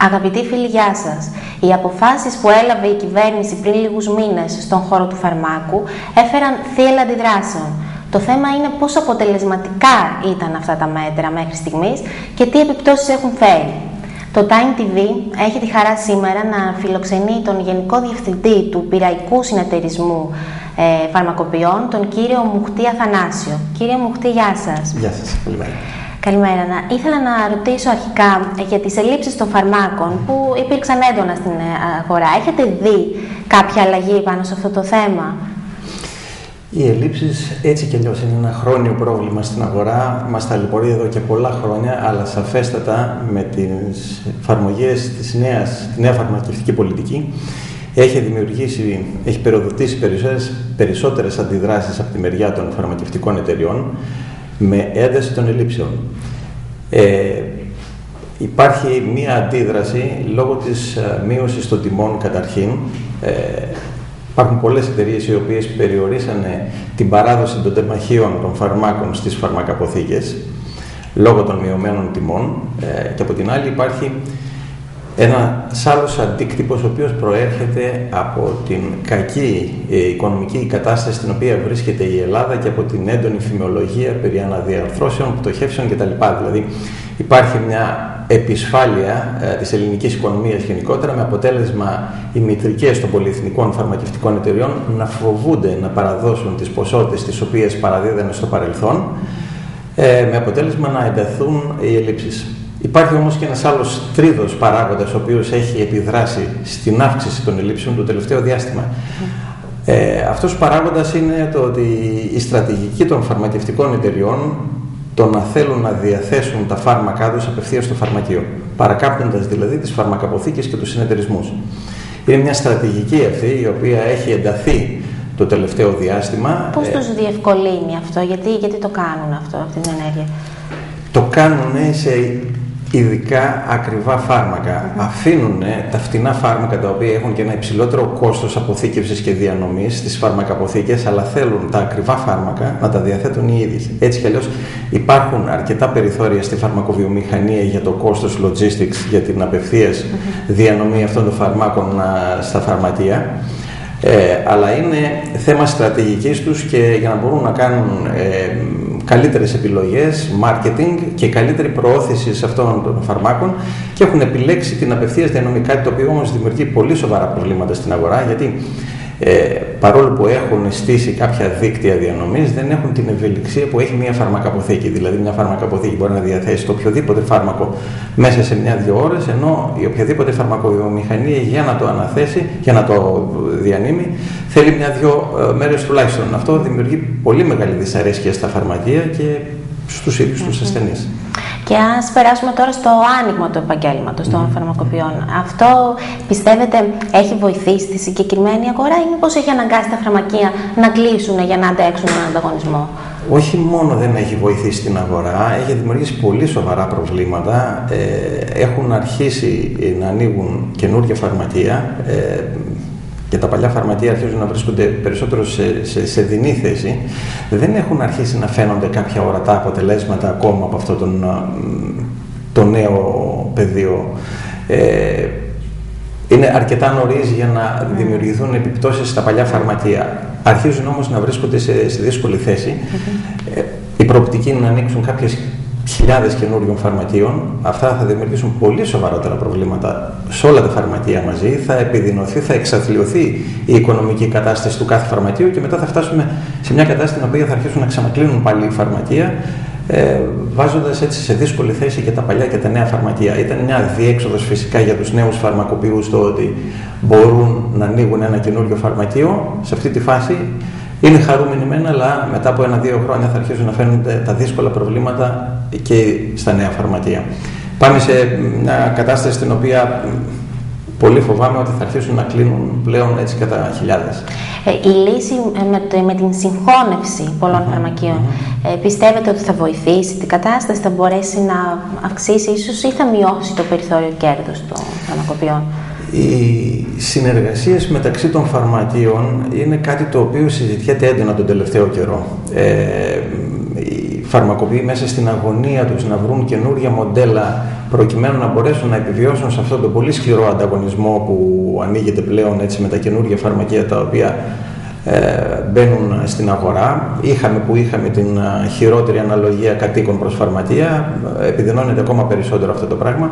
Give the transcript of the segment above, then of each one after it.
Αγαπητοί φίλοι, γεια σας. Οι αποφάσεις που έλαβε η κυβέρνηση πριν λίγους μήνες στον χώρο του φαρμάκου έφεραν θύελλα αντιδράσεων. Το θέμα είναι πόσο αποτελεσματικά ήταν αυτά τα μέτρα μέχρι στιγμής και τι επιπτώσεις έχουν φέρει. Το Time TV έχει τη χαρά σήμερα να φιλοξενεί τον Γενικό Διευθυντή του Πειραϊκού Συνεταιρισμού Φαρμακοποιών, τον κύριο Μουχτή Αθανάσιο. Κύριε Μουχτή, γεια σας. Γεια σας. Καλημέρα. Καλημέρα. Ήθελα να ρωτήσω αρχικά για τις ελλείψεις των φαρμάκων που υπήρξαν έντονα στην αγορά. Έχετε δει κάποια αλλαγή πάνω σε αυτό το θέμα? Οι ελλείψεις έτσι κι αλλιώς είναι ένα χρόνιο πρόβλημα στην αγορά. Μας ταλαιπωρεί εδώ και πολλά χρόνια, αλλά σαφέστατα με τις εφαρμογές τη νέα φαρμακευτική πολιτική έχει περιοδοτήσει περισσότερες αντιδράσεις από τη μεριά των φαρμακευτικών εταιριών με ένταση των ελλείψεων. Υπάρχει μία αντίδραση λόγω της μείωσης των τιμών καταρχήν. Υπάρχουν πολλές εταιρείες οι οποίες περιορίσανε την παράδοση των τεμαχίων των φαρμάκων στις φαρμακαποθήκες λόγω των μειωμένων τιμών και από την άλλη υπάρχει ένας άλλος αντίκτυπος ο οποίος προέρχεται από την κακή οικονομική κατάσταση στην οποία βρίσκεται η Ελλάδα και από την έντονη φημολογία περί αναδιαρθρώσεων, πτωχεύσεων κτλ. Δηλαδή υπάρχει μια επισφάλεια της ελληνικής οικονομίας γενικότερα, με αποτέλεσμα οι μητρικές των πολυεθνικών φαρμακευτικών εταιριών να φοβούνται να παραδώσουν τις ποσότητες τις οποίες παραδίδανε στο παρελθόν, με αποτέλεσμα να ενταθούν οι ελλείψεις. Υπάρχει όμως και ένας άλλος τρίτος παράγοντας ο οποίος έχει επιδράσει στην αύξηση των ελλείψεων το τελευταίο διάστημα. Αυτός ο παράγοντας είναι το ότι η στρατηγική των φαρμακευτικών εταιριών το να θέλουν να διαθέσουν τα φάρμακά τους απευθείας στο φαρμακείο, παρακάπτοντας δηλαδή τις φαρμακαποθήκες και τους συνεταιρισμούς. Είναι μια στρατηγική αυτή η οποία έχει ενταθεί το τελευταίο διάστημα. Πώς τους διευκολύνει αυτό, γιατί το κάνουν αυτή την ενέργεια? Το κάνουν σε ειδικά ακριβά φάρμακα. Αφήνουν τα φτηνά φάρμακα τα οποία έχουν και ένα υψηλότερο κόστος αποθήκευσης και διανομής στις φαρμακαποθήκες, αλλά θέλουν τα ακριβά φάρμακα να τα διαθέτουν οι ίδιοι. Έτσι κι αλλιώς υπάρχουν αρκετά περιθώρια στη φαρμακοβιομηχανία για το κόστος logistics, για την απευθείας διανομή αυτών των φαρμάκων στα φαρμακεία. Αλλά είναι θέμα στρατηγικής τους και για να μπορούν να κάνουν καλύτερες επιλογές, marketing και καλύτερη προώθηση σε αυτών των φαρμάκων και έχουν επιλέξει την απευθείας διανομή, κάτι το οποίο όμως δημιουργεί πολύ σοβαρά προβλήματα στην αγορά, γιατί παρόλο που έχουν στήσει κάποια δίκτυα διανομής, δεν έχουν την ευελιξία που έχει μια φαρμακαποθήκη. Δηλαδή, μια φαρμακαποθήκη μπορεί να διαθέσει το οποιοδήποτε φάρμακο μέσα σε 1-2 ώρες, ενώ η οποιαδήποτε φαρμακοβιομηχανία για να το αναθέσει, για να το διανύμει, θέλει 1-2 μέρες τουλάχιστον. Αυτό δημιουργεί πολύ μεγάλη δυσαρέσκεια στα φαρμακεία και στους ίδιους τους ασθενείς. Και ας περάσουμε τώρα στο άνοιγμα του επαγγέλματος των φαρμακοποιών. Αυτό πιστεύετε έχει βοηθήσει τη συγκεκριμένη αγορά ή μήπως έχει αναγκάσει τα φαρμακεία να κλείσουν για να αντέξουν τον ανταγωνισμό? Όχι μόνο δεν έχει βοηθήσει την αγορά, έχει δημιουργήσει πολύ σοβαρά προβλήματα. Έχουν αρχίσει να ανοίγουν καινούργια φαρμακεία και τα παλιά φαρμακεία αρχίζουν να βρίσκονται περισσότερο σε δεινή θέση. Δεν έχουν αρχίσει να φαίνονται κάποια ορατά αποτελέσματα ακόμα από αυτό το νέο πεδίο. Είναι αρκετά νωρίς για να δημιουργηθούν επιπτώσεις στα παλιά φαρμακεία. Αρχίζουν όμως να βρίσκονται σε δύσκολη θέση. Η προοπτική είναι να ανοίξουν κάποιες χιλιάδες καινούριων φαρμακείων. Αυτά θα δημιουργήσουν πολύ σοβαρότερα προβλήματα σε όλα τα φαρμακεία μαζί. Θα επιδεινωθεί, θα εξαθλιωθεί η οικονομική κατάσταση του κάθε φαρμακείου και μετά θα φτάσουμε σε μια κατάσταση στην οποία θα αρχίσουν να ξανακλίνουν πάλι οι φαρμακεία, βάζοντας έτσι σε δύσκολη θέση και τα παλιά και τα νέα φαρμακεία. Ήταν μια διέξοδος φυσικά για τους νέους φαρμακοποιούς το ότι μπορούν να ανοίγουν ένα καινούριο φαρμακείο. Σε αυτή τη φάση είναι χαρούμενοι μεν, αλλά μετά από 1-2 χρόνια θα αρχίσουν να φαίνονται τα δύσκολα προβλήματα και στα νέα φαρμακεία. Πάμε σε μια κατάσταση στην οποία πολύ φοβάμαι ότι θα αρχίσουν να κλείνουν πλέον έτσι κατά χιλιάδες. Η λύση με την συγχώνευση πολλών φαρμακείων, πιστεύετε ότι θα βοηθήσει την κατάσταση, θα μπορέσει να αυξήσει ίσως ή θα μειώσει το περιθώριο κέρδους των φαρμακοποιών? Οι συνεργασίες μεταξύ των φαρμακείων είναι κάτι το οποίο συζητιέται έντονα τον τελευταίο καιρό. Οι φαρμακοποιοί μέσα στην αγωνία τους να βρουν καινούργια μοντέλα προκειμένου να μπορέσουν να επιβιώσουν σε αυτόν τον πολύ σκληρό ανταγωνισμό που ανοίγεται πλέον έτσι, με τα καινούργια φαρμακεία τα οποία μπαίνουν στην αγορά. Είχαμε την χειρότερη αναλογία κατοίκων προς φαρμακεία, επιδεινώνεται ακόμα περισσότερο αυτό το πράγμα.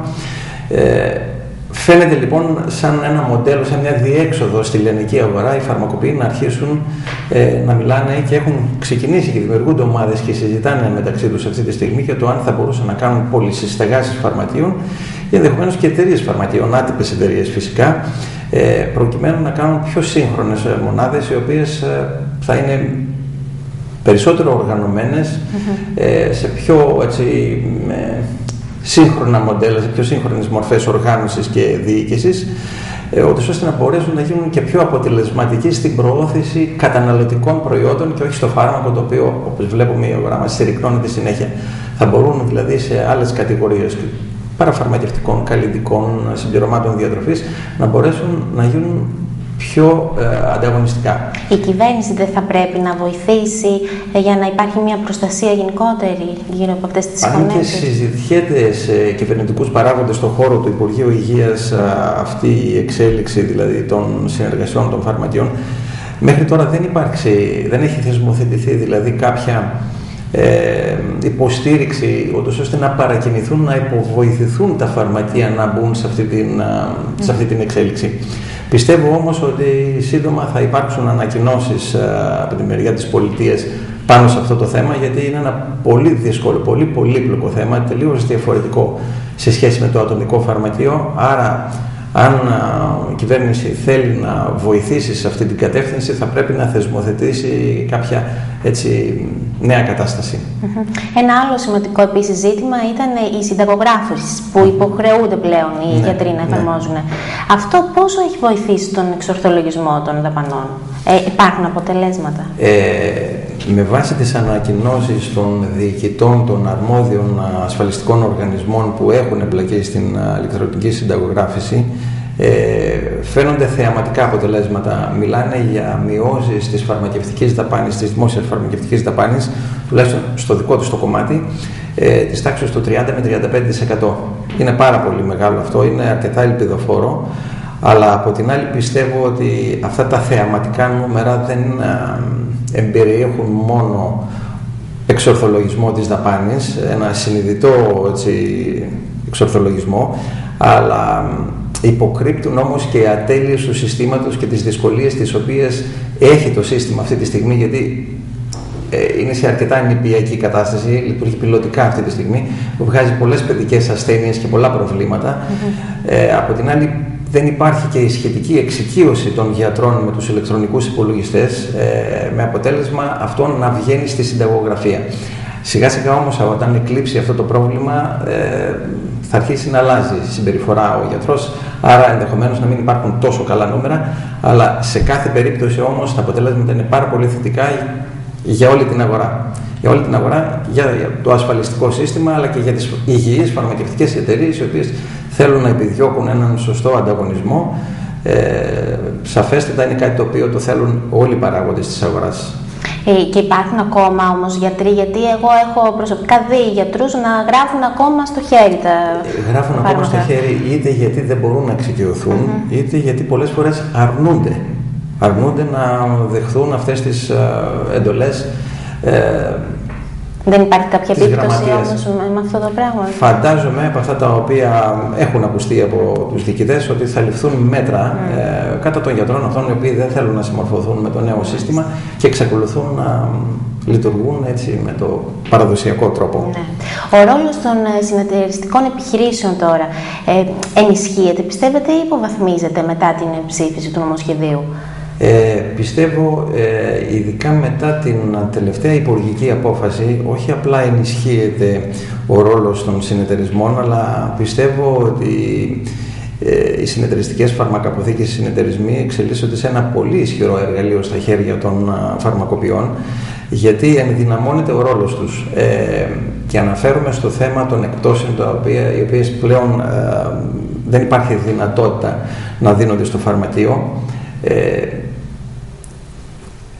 Φαίνεται λοιπόν σαν ένα μοντέλο, σαν μια διέξοδο στη λιανική αγορά, οι φαρμακοποιοί να αρχίσουν να μιλάνε και έχουν ξεκινήσει και δημιουργούνται ομάδες και συζητάνε μεταξύ τους αυτή τη στιγμή για το αν θα μπορούσαν να κάνουν πολυσυσταγάσεις φαρμακείων ή ενδεχομένως και εταιρείες φαρμακείων, άτυπες εταιρείες φυσικά, προκειμένου να κάνουν πιο σύγχρονες μονάδες, οι οποίες θα είναι περισσότερο οργανωμένες σε πιο έτσι, σύγχρονα μοντέλα, σε πιο σύγχρονες μορφές οργάνωσης και διοίκησης, ώστε να μπορέσουν να γίνουν και πιο αποτελεσματικοί στην προώθηση καταναλωτικών προϊόντων και όχι στο φάρμακο, το οποίο, όπως βλέπουμε, η αγορά μας συρρυκνώνεται συνέχεια. Θα μπορούν δηλαδή σε άλλες κατηγορίες παραφαρμακευτικών, καλλιτικών, συμπληρωμάτων διατροφής να μπορέσουν να γίνουν πιο ανταγωνιστικά. Η κυβέρνηση δεν θα πρέπει να βοηθήσει για να υπάρχει μια προστασία γενικότερη γύρω από αυτές τις φωνές? Αν και συζητιέται σε κυβερνητικούς παράγοντες στον χώρο του Υπουργείου Υγείας αυτή η εξέλιξη δηλαδή των συνεργασιών των φαρμακείων, μέχρι τώρα δεν έχει θεσμοθετηθεί δηλαδή κάποια υποστήριξη ώστε να παρακινηθούν, να υποβοηθηθούν τα φαρμακεία να μπουν σε αυτή την εξέλιξη. Πιστεύω όμως ότι σύντομα θα υπάρξουν ανακοινώσεις από τη μεριά της πολιτείας πάνω σε αυτό το θέμα, γιατί είναι ένα πολύ δύσκολο, πολύ πολύπλοκο θέμα, τελείως διαφορετικό σε σχέση με το ατομικό φαρμακείο. Άρα, αν η κυβέρνηση θέλει να βοηθήσει σε αυτή την κατεύθυνση, θα πρέπει να θεσμοθετήσει κάποια έτσι, νέα κατάσταση. Ένα άλλο σημαντικό επίσης ζήτημα ήταν οι συνταγογράφησεις που υποχρεούνται πλέον οι γιατροί να εφαρμόζουν. Αυτό πόσο έχει βοηθήσει τον εξορθολογισμό των δαπανών? Υπάρχουν αποτελέσματα? Με βάση τις ανακοινώσεις των διοικητών των αρμόδιων ασφαλιστικών οργανισμών που έχουν εμπλακεί στην ηλεκτρονική συνταγογράφηση, φαίνονται θεαματικά αποτελέσματα. Μιλάνε για μειώσεις της φαρμακευτικής δαπάνης, της δημόσιας φαρμακευτικής δαπάνης, τουλάχιστον στο δικό τους το κομμάτι, της τάξης του 30 με 35%. Είναι πάρα πολύ μεγάλο αυτό, είναι αρκετά ελπιδοφόρο, αλλά από την άλλη πιστεύω ότι αυτά τα θεαματικά νούμερα δεν εμπεριέχουν μόνο εξορθολογισμό της δαπάνης, ένα συνειδητό έτσι, εξορθολογισμό, αλλά υποκρύπτουν όμως και ατέλειες του συστήματος και τις δυσκολίες τις οποίες έχει το σύστημα αυτή τη στιγμή, γιατί είναι σε αρκετά νηπιακή κατάσταση, λειτουργεί πιλωτικά αυτή τη στιγμή, που βγάζει πολλές παιδικές ασθένειες και πολλά προβλήματα. Από την άλλη, δεν υπάρχει και η σχετική εξοικείωση των γιατρών με τους ηλεκτρονικούς υπολογιστές, με αποτέλεσμα αυτό να βγαίνει στη συνταγογραφία. Σιγά σιγά όμως, όταν εκλείψει αυτό το πρόβλημα, θα αρχίσει να αλλάζει η συμπεριφορά ο γιατρός, άρα ενδεχομένως να μην υπάρχουν τόσο καλά νούμερα, αλλά σε κάθε περίπτωση όμως τα αποτελέσματα είναι πάρα πολύ θετικά για όλη την αγορά. Για όλη την αγορά, για το ασφαλιστικό σύστημα, αλλά και για τις υγιείς φαρμακευτικές εταιρείες, οι οποίες θέλουν να επιδιώκουν έναν σωστό ανταγωνισμό. Σαφέστατα είναι κάτι το οποίο το θέλουν όλοι οι παράγοντες της αγοράς. Και υπάρχουν ακόμα όμως γιατροί, γιατί εγώ έχω προσωπικά δει γιατρούς να γράφουν ακόμα στο χέρι τα γράφουν ακόμα στο χέρι, είτε γιατί δεν μπορούν να εξοικειωθούν, είτε γιατί πολλές φορές αρνούνται να δεχθούν αυτές τις εντολές. Δεν υπάρχει κάποια επίπτωση όμως με αυτό το πράγμα? Φαντάζομαι από αυτά τα οποία έχουν ακουστεί από τους διοικητές ότι θα ληφθούν μέτρα κατά των γιατρών αυτών οι οποίοι δεν θέλουν να συμμορφωθούν με το νέο σύστημα και εξακολουθούν να λειτουργούν έτσι με το παραδοσιακό τρόπο. Ναι. Ο ρόλος των συνεταιριστικών επιχειρήσεων τώρα ενισχύεται, πιστεύετε, ή υποβαθμίζεται μετά την ψήφιση του νομοσχεδίου? Πιστεύω, ειδικά μετά την τελευταία υπουργική απόφαση, όχι απλά ενισχύεται ο ρόλος των συνεταιρισμών, αλλά πιστεύω ότι οι συνεταιριστικές φαρμακαποθήκες, οι συνεταιρισμοί εξελίσσονται σε ένα πολύ ισχυρό εργαλείο στα χέρια των φαρμακοποιών, γιατί ενδυναμώνεται ο ρόλος τους. Και αναφέρομαι στο θέμα των εκπτώσεων, οι οποίες πλέον δεν υπάρχει δυνατότητα να δίνονται στο φαρμακείο.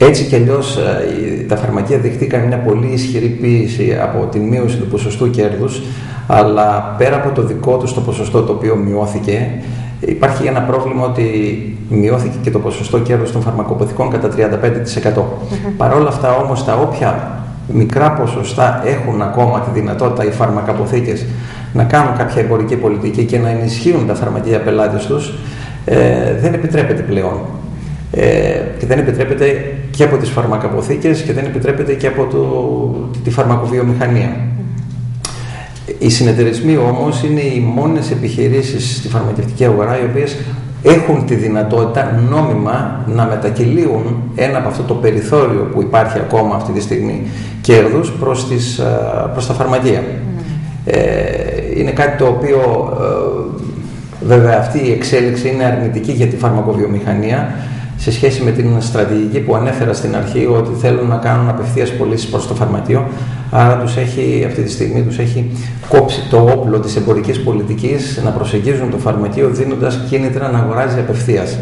Έτσι κι αλλιώς τα φαρμακεία δεχτήκαν μια πολύ ισχυρή πίεση από τη μείωση του ποσοστού κέρδους, αλλά πέρα από το δικό τους το ποσοστό το οποίο μειώθηκε, υπάρχει ένα πρόβλημα ότι μειώθηκε και το ποσοστό κέρδους των φαρμακοποθηκών κατά 35%. Παρ' όλα αυτά όμως, τα όποια μικρά ποσοστά έχουν ακόμα τη δυνατότητα οι φαρμακαποθήκες να κάνουν κάποια εμπορική πολιτική και να ενισχύουν τα φαρμακεία πελάτες τους, δεν επιτρέπεται πλέον. Και δεν επιτρέπεται και από τις φαρμακαποθήκες και δεν επιτρέπεται και από τη φαρμακοβιομηχανία. Οι συνεταιρισμοί όμως είναι οι μόνες επιχειρήσεις στη φαρμακευτική αγορά οι οποίες έχουν τη δυνατότητα νόμιμα να μετακυλίουν ένα από αυτό το περιθώριο που υπάρχει ακόμα αυτή τη στιγμή κέρδους προς τα φαρμακεία. Είναι κάτι το οποίο βέβαια αυτή η εξέλιξη είναι αρνητική για τη φαρμακοβιομηχανία σε σχέση με την στρατηγική που ανέφερα στην αρχή, ότι θέλουν να κάνουν απευθείας πωλήσεις προς το φαρμακείο. Άρα αυτή τη στιγμή τους έχει κόψει το όπλο της εμπορικής πολιτικής να προσεγγίζουν το φαρμακείο, δίνοντας κίνητρα να αγοράζει απευθείας.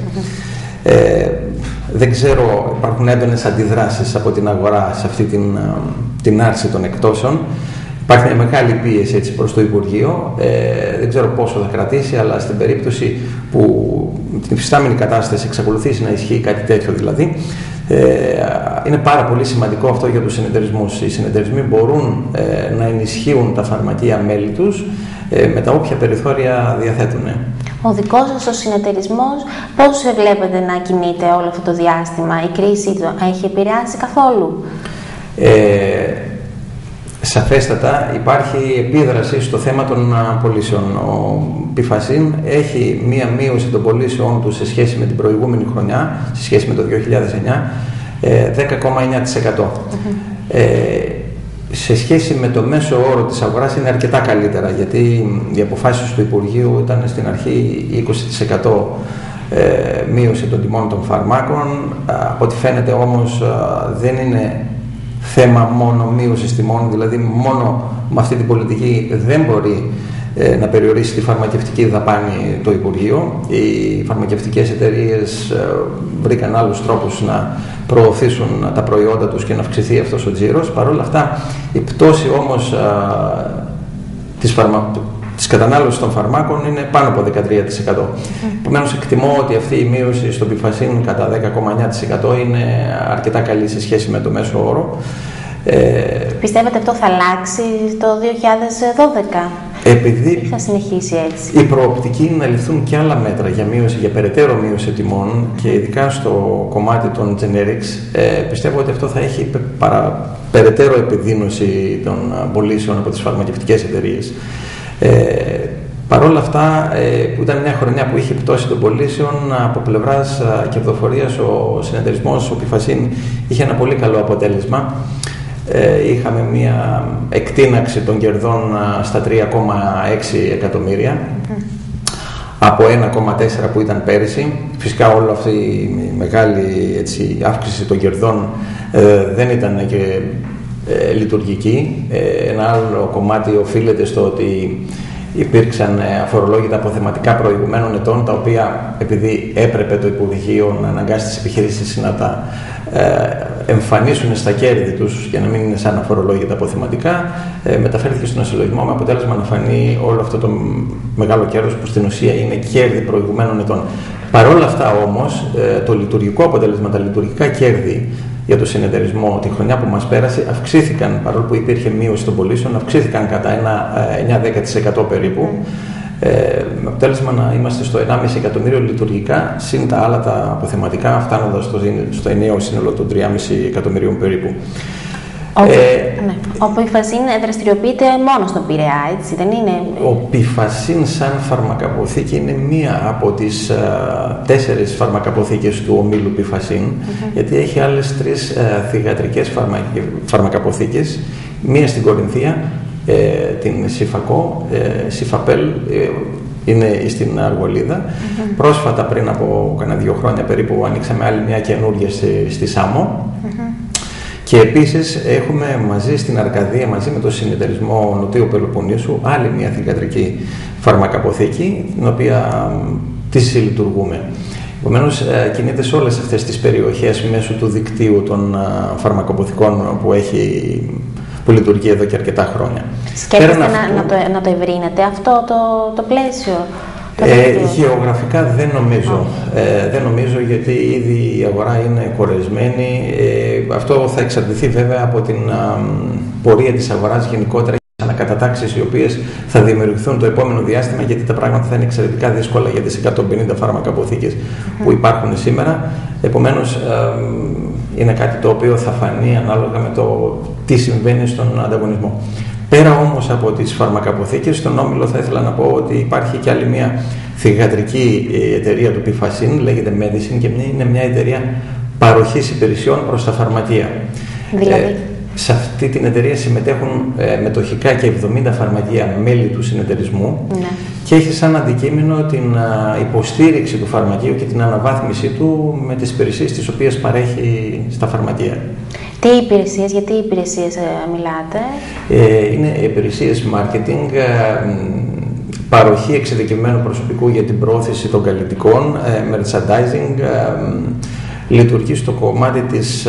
Δεν ξέρω, υπάρχουν έντονες αντιδράσεις από την αγορά σε αυτή την άρση των εκτόσεων. Υπάρχει μια μεγάλη πίεση έτσι προς το Υπουργείο, δεν ξέρω πόσο θα κρατήσει, αλλά στην περίπτωση που την υφιστάμενη κατάσταση εξακολουθήσει να ισχύει κάτι τέτοιο δηλαδή, είναι πάρα πολύ σημαντικό αυτό για τους συνεταιρισμούς. Οι συνεταιρισμοί μπορούν να ενισχύουν τα φαρμακεία μέλη τους με τα όποια περιθώρια διαθέτουν. Ο δικός σας ο συνεταιρισμός πώς βλέπετε να κινείται όλο αυτό το διάστημα? Η κρίση έχει επηρεάσει καθόλου? Σαφέστατα υπάρχει επίδραση στο θέμα των πωλήσεων. Ο Πιφασίν έχει μία μείωση των πωλήσεών του σε σχέση με την προηγούμενη χρονιά, σε σχέση με το 2009, 10,9%. Σε σχέση με το μέσο όρο της αγοράς είναι αρκετά καλύτερα, γιατί οι αποφάσεις του Υπουργείου ήταν στην αρχή 20% μείωση των τιμών των φαρμάκων. Από ό,τι φαίνεται όμως δεν είναι θέμα μόνο μείωσης τιμών, δηλαδή μόνο με αυτή την πολιτική δεν μπορεί να περιορίσει τη φαρμακευτική δαπάνη το Υπουργείο. Οι φαρμακευτικές εταιρείες βρήκαν άλλους τρόπους να προωθήσουν τα προϊόντα τους και να αυξηθεί αυτός ο τζίρος. Παρ' όλα αυτά, η πτώση όμως της κατανάλωσης των φαρμάκων είναι πάνω από 13%. Επομένως, εκτιμώ ότι αυτή η μείωση στο Πιφασίν κατά 10,9% είναι αρκετά καλή σε σχέση με το μέσο όρο. Πιστεύετε αυτό θα αλλάξει το 2012? Επειδή θα συνεχίσει έτσι? Η προοπτική είναι να ληφθούν και άλλα μέτρα για περαιτέρω μείωση τιμών και ειδικά στο κομμάτι των generics, πιστεύω ότι αυτό θα έχει περαιτέρω επιδείνωση των πωλήσεων από τις φαρμακευτικές εταιρείες. Παρ' όλα αυτά, που ήταν μια χρονιά που είχε πτώση των πωλήσεων, από πλευράς κερδοφορίας ο συνεταιρισμός, ο Πιφασίν, είχε ένα πολύ καλό αποτέλεσμα. Είχαμε μια εκτείναξη των κερδών στα 3,6 εκατομμύρια από 1,4 που ήταν πέρυσι. Φυσικά όλη αυτή η μεγάλη αύξηση των κερδών δεν ήταν και λειτουργική. Ένα άλλο κομμάτι οφείλεται στο ότι υπήρξαν αφορολόγητα αποθεματικά προηγουμένων ετών, τα οποία επειδή έπρεπε το Υπουργείο να αναγκάσει τις επιχειρήσεις να τα εμφανίσουν στα κέρδη τους για να μην είναι σαν αφορολόγητα αποθεματικά, μεταφέρθηκε στον συλλογισμό με αποτέλεσμα να φανεί όλο αυτό το μεγάλο κέρδος που στην ουσία είναι κέρδη προηγουμένων ετών. Παρ' όλα αυτά όμως, το λειτουργικό αποτέλεσμα, τα λειτουργικά κέρδη για το συνεταιρισμό τη χρονιά που μας πέρασε αυξήθηκαν, παρόλο που υπήρχε μείωση των πωλήσεων, αυξήθηκαν κατά ένα 9-10% περίπου, με αποτέλεσμα να είμαστε στο 1,5 εκατομμύριο λειτουργικά, συν τα άλλα τα αποθεματικά, φτάνοντας στο ενιαίο σύνολο των 3,5 εκατομμυρίων περίπου. Ο Πιφασίν δραστηριοποιείται μόνο στον Πειραιά, έτσι δεν είναι? Ο Πιφασίν σαν φαρμακαποθήκη είναι μία από τις 4 φαρμακαποθήκες του ομίλου Πιφασίν, γιατί έχει άλλες 3 θυγατρικές φαρμακαποθήκες, μία στην Κορινθία, την Σιφακό, Σιφαπέλ, είναι στην Αργολίδα. Πρόσφατα, πριν από κανένα 2 χρόνια περίπου, ανοίξαμε άλλη μια καινούργια στη Σάμο. Και επίσης έχουμε μαζί στην Αρκαδία, μαζί με το συνεταιρισμό Νοτίου Πελοποννήσου, άλλη μια θυγατρική φαρμακαποθήκη, την οποία τη συλλειτουργούμε. Επομένως, κινείται σε όλες αυτές τις περιοχές μέσω του δικτύου των φαρμακοποθηκών που λειτουργεί εδώ και αρκετά χρόνια. Σκέφτεστε να το ευρύνετε αυτό το πλαίσιο? Γεωγραφικά δεν νομίζω. Δεν νομίζω, γιατί ήδη η αγορά είναι κορεσμένη. Αυτό θα εξαρτηθεί βέβαια από την πορεία της αγοράς γενικότερα, ανακατατάξεις οι οποίες θα δημιουργηθούν το επόμενο διάστημα, γιατί τα πράγματα θα είναι εξαιρετικά δύσκολα για τις 150 φάρμακαποθήκες που υπάρχουν σήμερα. Επομένως, είναι κάτι το οποίο θα φανεί ανάλογα με το τι συμβαίνει στον ανταγωνισμό. Πέρα όμως από τις φαρμακαποθήκες, στον Όμιλο θα ήθελα να πω ότι υπάρχει και άλλη μια θυγατρική εταιρεία του Pifacin, λέγεται Medicine, και είναι μια εταιρεία παροχής υπηρεσιών προς τα φαρμακεία. Δηλαδή? Σε αυτή την εταιρεία συμμετέχουν μετοχικά και 70 φαρμακεία μέλη του συνεταιρισμού, ναι, και έχει σαν αντικείμενο την υποστήριξη του φαρμακείου και την αναβάθμιση του με τις υπηρεσίες τις οποίες παρέχει στα φαρμακεία. Τι υπηρεσίες, γιατί υπηρεσίες μιλάτε? Είναι υπηρεσίες marketing, παροχή εξειδικευμένου προσωπικού για την πρόθεση των καλλιτικών, merchandising, λειτουργεί στο κομμάτι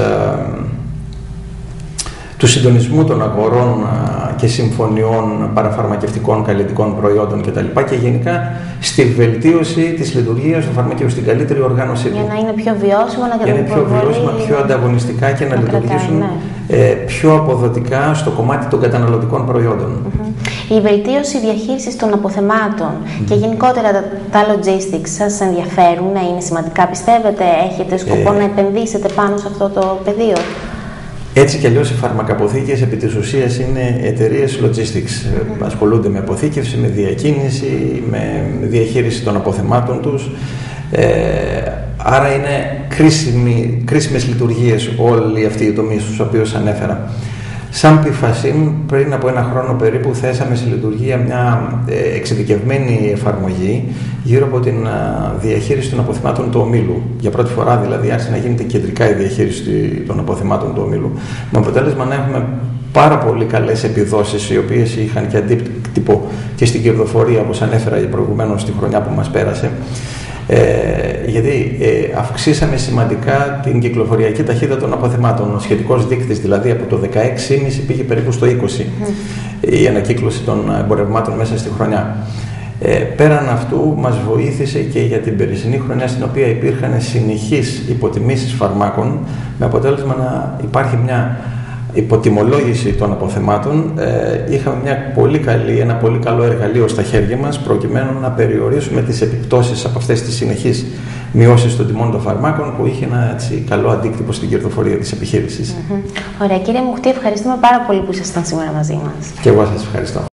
του συντονισμού των αγορών και συμφωνιών παραφαρμακευτικών καλλιτικών προϊόντων κτλ. Και γενικά στη βελτίωση της λειτουργίας του φαρμακείου, στην καλύτερη οργάνωσή του. Για να είναι πιο βιώσιμα, πιο ανταγωνιστικά και να λειτουργήσουν πιο αποδοτικά στο κομμάτι των καταναλωτικών προϊόντων. Η βελτίωση διαχείρισης των αποθεμάτων και γενικότερα τα logistics σας ενδιαφέρουν, είναι σημαντικά, πιστεύετε? Έχετε σκοπό να επενδύσετε πάνω σε αυτό το πεδίο? Έτσι κι αλλιώς οι φαρμακαποθήκες επί της ουσίας είναι εταιρείες logistics. Ασχολούνται με αποθήκευση, με διακίνηση, με διαχείριση των αποθεμάτων τους. Άρα είναι κρίσιμες λειτουργίες όλοι αυτοί οι τομείς στους οποίους ανέφερα. Σαν Pifacin, πριν από ένα χρόνο περίπου, θέσαμε σε λειτουργία μια εξειδικευμένη εφαρμογή γύρω από την διαχείριση των αποθεμάτων του ομίλου. Για πρώτη φορά δηλαδή άρχισε να γίνεται κεντρικά η διαχείριση των αποθεμάτων του ομίλου, με αποτέλεσμα να έχουμε πάρα πολύ καλές επιδόσεις, οι οποίες είχαν και αντίκτυπο και στην κερδοφορία, όπως ανέφερα προηγουμένως, στη χρονιά που μας πέρασε. Γιατί αυξήσαμε σημαντικά την κυκλοφοριακή ταχύτητα των αποθεμάτων. Ο σχετικός δείκτης, δηλαδή από το 16,5 πήγε περίπου στο 20 η ανακύκλωση των εμπορευμάτων μέσα στη χρονιά. Πέραν αυτού μας βοήθησε και για την περσινή χρονιά, στην οποία υπήρχαν συνεχείς υποτιμήσεις φαρμάκων, με αποτέλεσμα να υπάρχει μια υποτιμολόγηση των αποθεμάτων. Είχαμε ένα πολύ καλό εργαλείο στα χέρια μας, προκειμένου να περιορίσουμε τις επιπτώσεις από αυτές τις συνεχείς μειώσεις των τιμών των φαρμάκων, που είχε ένα καλό αντίκτυπο στην κερδοφορία της επιχείρησης. Ωραία, κύριε Μουχτή, ευχαριστούμε πάρα πολύ που ήσασταν σήμερα μαζί μας. Και εγώ σας ευχαριστώ.